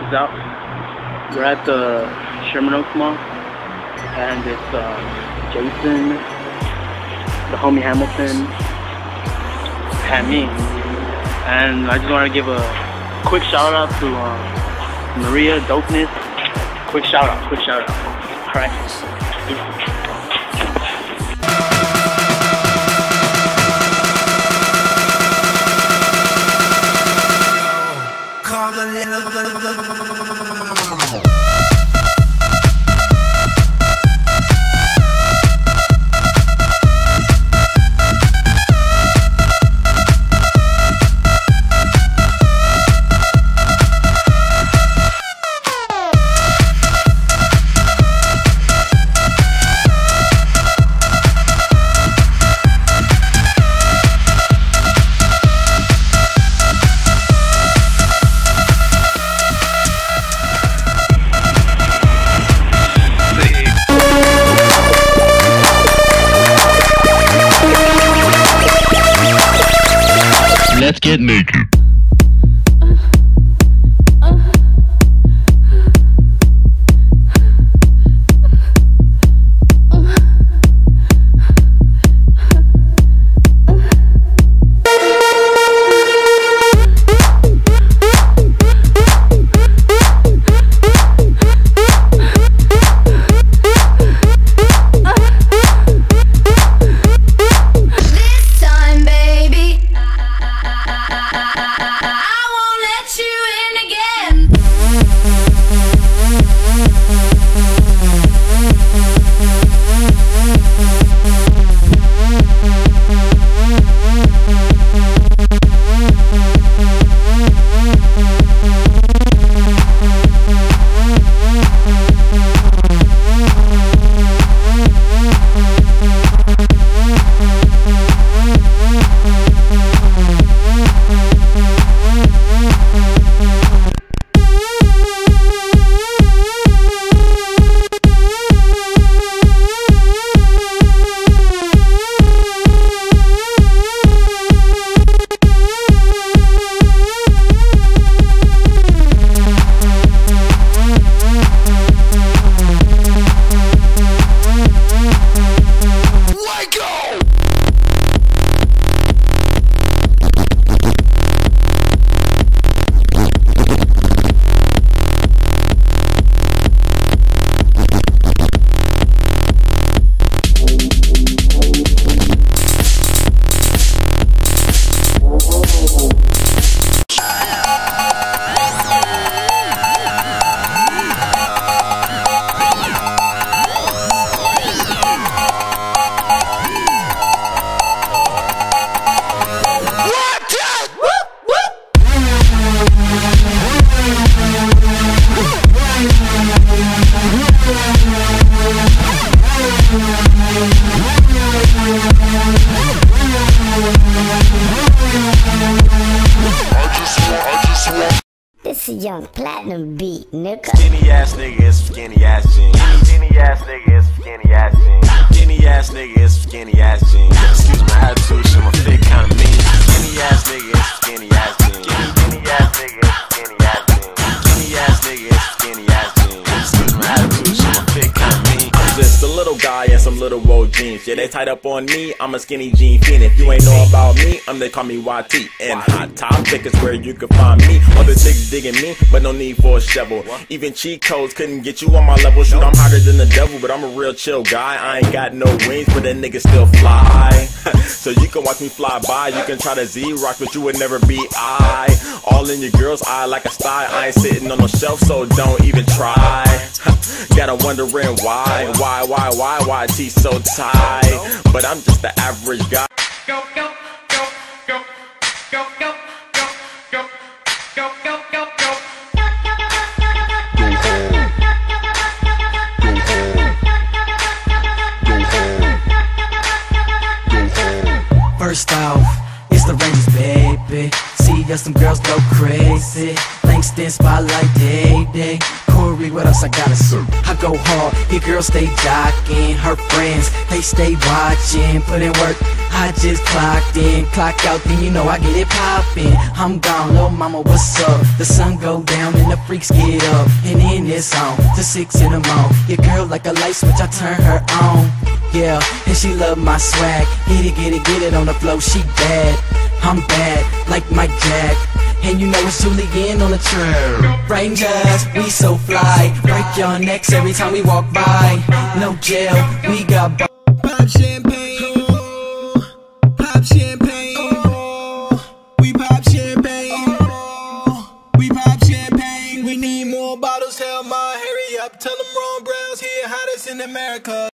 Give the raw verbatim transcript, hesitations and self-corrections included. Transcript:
is out. We're at the Sherman Mall, and it's uh, Jason, the homie Hamilton, and me. And I just want to give a quick shout out to um, Maria Dopeness. Quick shout out, quick shout out. All right. Let's get naked. This a young platinum beat, nigga. Skinny ass nigga is skinny ass jeans. Skinny ass nigga is skinny ass jeans. Skinny ass nigga is skinny ass jeans. Excuse my attitude, shit, my fit kinda mean. Skinny ass nigga is skinny ass jeans. Skinny ass nigga is skinny ass jeans. Skinny ass nigga is skinny ass jeans. Excuse my attitude, shit, my fit kinda mean. I'm just a little guy in some little wool jeans. Yeah, they tied up on me, I'm a skinny jean fiend. If you ain't know about me, I'm they call me Y T. And Hot Topic is where you can find me. Other chicks digging me, but no need for a shovel. Even cheat codes couldn't get you on my level. Shoot, I'm hotter than the devil, but I'm a real chill guy. I ain't got no wings, but that nigga still fly. So you can watch me fly by. You can try to Z-Rock, but you would never be I. All in your girl's eye like a sty. I ain't sitting on no shelf, so don't even try. Gotta wondering why, why, why, why, why T so tight. But I'm just the average guy. Go, go, go, go, go, go, go, go, go, go, go, go. First off, it's the Rangers, baby. See us, some girls go crazy. Langston spotlight, day, day. Corey what else I gotta say? I go hard, your girls stay jocking. Her friends, they stay watching. Put in work, I just clocked in. Clock out, then you know I get it poppin'. I'm gone, little mama, what's up? The sun go down and the freaks get up. And then it's on, to six in the morning. Your girl like a light switch, I turn her on. Yeah, and she love my swag. Get it, get it, get it on the floor, she bad. I'm bad, like Mike Jack. And you know it's Julian on the trail. Rangers, we so fly. Break your necks every time we walk by. No jail, we got pop champagne.